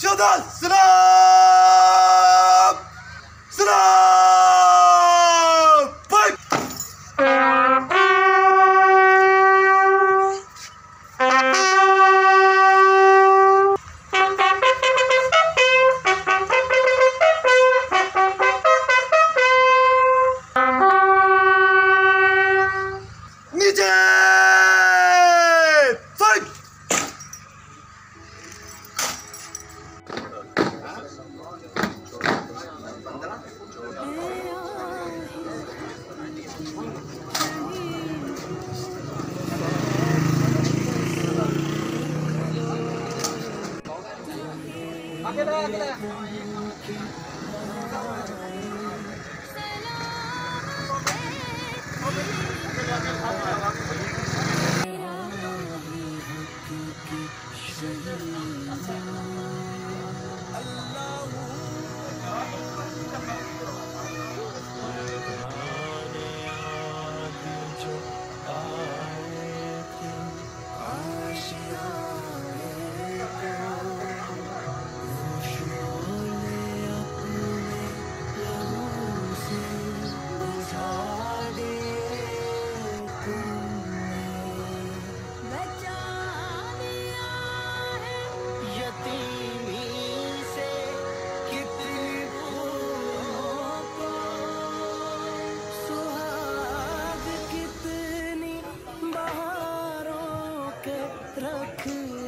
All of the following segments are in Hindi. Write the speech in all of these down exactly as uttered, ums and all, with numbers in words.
शहदाद सलाम सलाम फाइट। नीचे फाइट। आगे बढ़ा, आगे बढ़ा। रख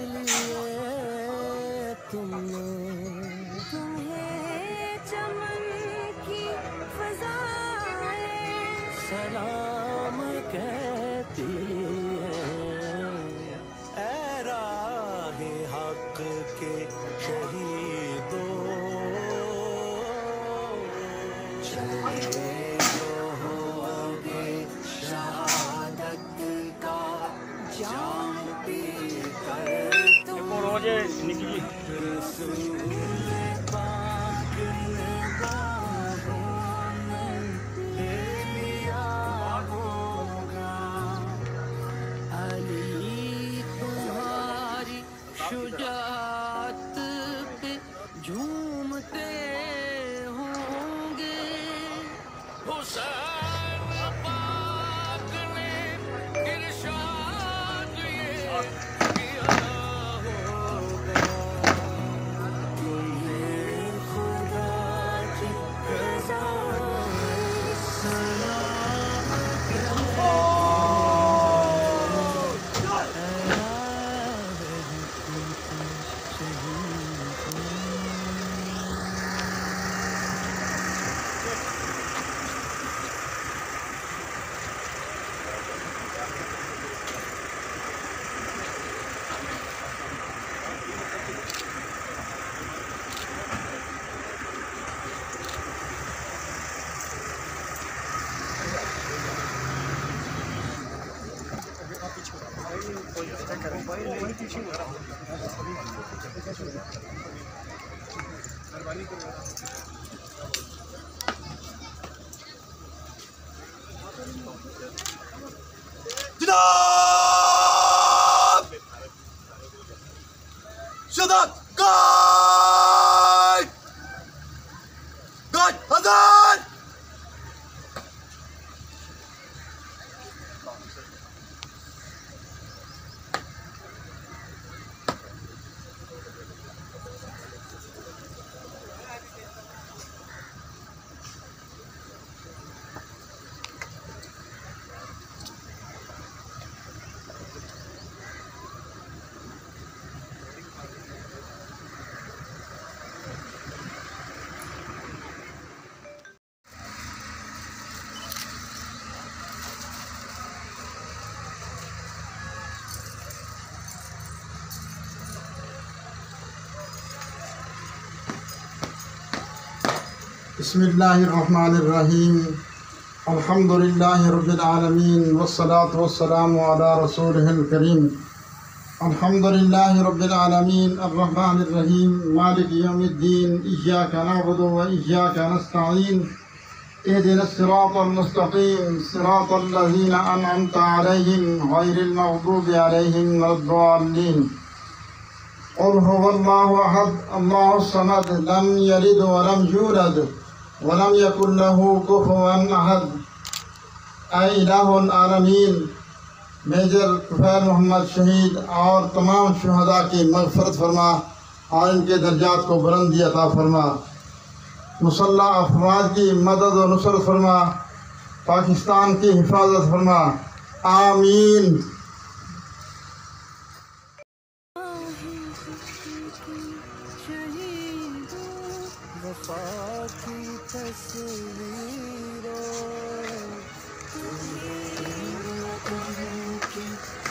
लिए तुमने, तुम्हें चमन की फ़ज़ाएं सलाम कहती हैं। ऐ राहे हक़ के शहीदों, चले रहोगे शहादत का जाम पी कर तुम। रसूल पाक ने बाहों में ले लिया होगा। अली तुम्हारी शुजाअत पे झूमते होंगे। हुसैन पाक ने इरशाद ये किया होगा। तुम्हें खुदा की रज़ा सलाम कहती जनाब शहदाद गाइड गाइड हज़ार। बिस्मिल्लाहिर्रहमानिर्रहीम। अल्हम्दुलिल्लाहि रब्बिल आलमीन वस्सलातु वस्सलामु अला रसूलिहिल करीम। अल्हम्दुलिल्लाहि रब्बिल आलमीन अर्रहमानिर रहीम मालिकि यौमिद्दीन इय्याका नअबुदु व इय्याका नस्तईन इहदिनस सिरातल मुस्तक़ीम सिरातल लज़ीना अनअमता अलैहिम गैरिल मग़दूबि अलैहिम वलद्दाल्लीन। क़ुल हुवल्लाहु अहद अल्लाहु समद लम यलिद व लम यूलद व लम यकुल लहू कुफुवन अहद। ऐ इलाहुल आलमीन, मेजर तुफैल मोहम्मद शहीद और तमाम शुहदा की मग़फ़िरत फरमा और इनके दर्जात को बुलंदी अता फरमा। मुसल्ला अफवाज की मदद और नुसरत फरमा, पाकिस्तान की हिफाजत फरमा, आमीन। वफा की तस्वीरों तुम्हें